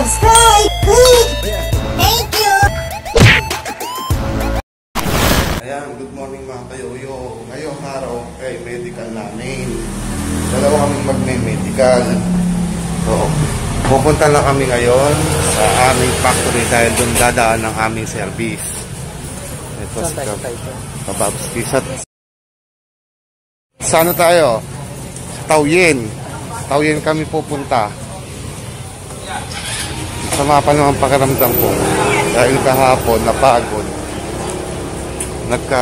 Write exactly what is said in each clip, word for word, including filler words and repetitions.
subscribe, click. Thank you. Ayan, good morning mga kayoyo. Ngayong araw ay medical namin. Dalawa kaming magme-medical. So, pupunta na kami ngayon sa aming factory dahil doon dadaan ang aming service. Ito si Kababski. Sa Saan tayo? Sa Taoyuan. Taoyuan kami pupunta. Sama pa naman pakiramdam ko. Dahil kahapon napagod. Nagka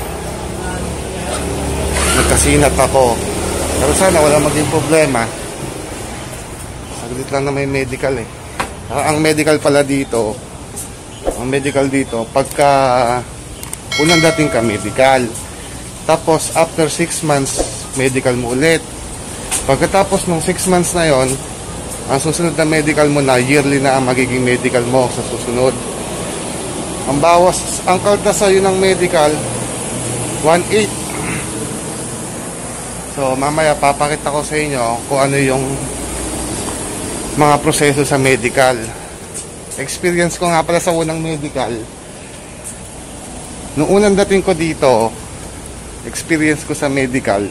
Nagkasinat ako. Pero sana wala maging problema. Saglit lang na may medical eh. Ang medical pala dito, ang medical dito, pagka unang dating ka medical, tapos after six months medical mo ulit. Pagkatapos ng six months na yon, ang susunod na medical mo na yearly na ang magiging medical mo sa susunod. Ang bawas, ang kalta sa'yo ng medical one eight. So mamaya papakita ko sa inyo kung ano yung mga proseso sa medical. Experience ko nga pala sa unang medical. Noong unang dating ko dito, experience ko sa medical,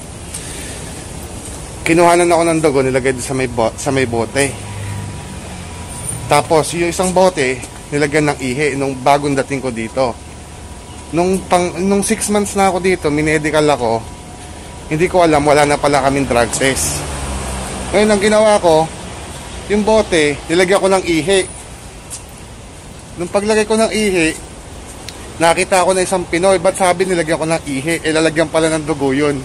kinuhanan ako ng dugo, nilagay sa may, bot, sa may bote. Tapos yung isang bote nilagyan ng ihi nung bagong dating ko dito. Nung pang nung six months na ako dito, minedical ako. Hindi ko alam, wala na pala kaming drug test. Ngayon ang ginawa ko, yung bote, nilagyan ko ng ihi. Nung paglagay ko ng ihi, nakita ko na isang Pinoy, ba't sabi nilagyan ko ng ihi? Eh, lalagyan pala ng dugo yun.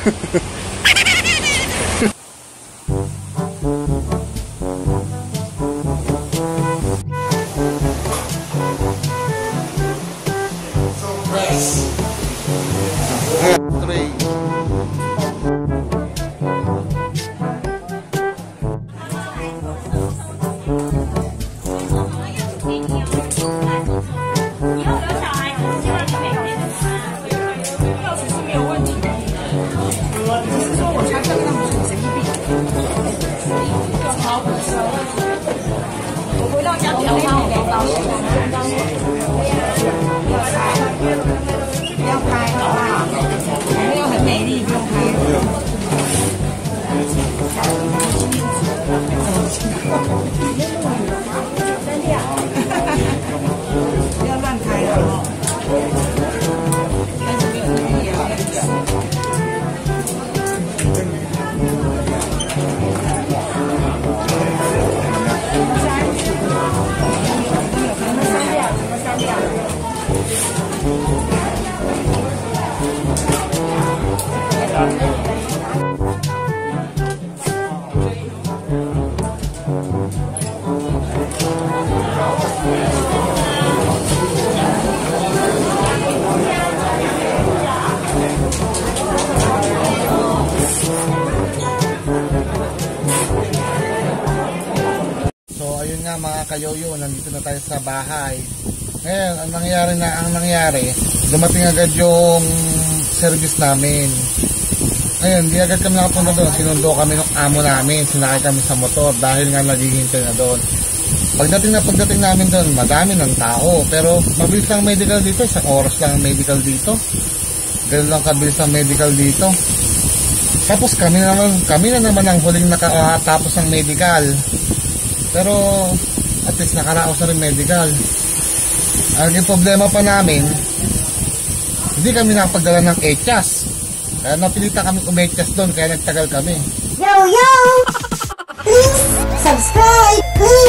Mga kayoyo, nandito na tayo sa bahay. Ngayon, ang nangyari na, ang nangyari, dumating agad yung service namin. Ngayon, di agad kami nakapunta doon. Sinundo kami ng amo namin, sinakay kami sa motor dahil nga naghihintay na doon. Pagdating na pagdating namin doon, madami ng tao. Pero mabilis lang medical dito, isang oras lang medical dito. Ganun lang kabilis ang medical dito. Tapos kami na naman, kami na naman ang huling nakatapos ng medical. Pero at least nakaraos na rin medical. Ang yung problema pa namin, hindi kami nakapagdala ng echas. Kaya napilitan kami umechas doon, kaya nagtagal kami. Yo yo! Please subscribe, please.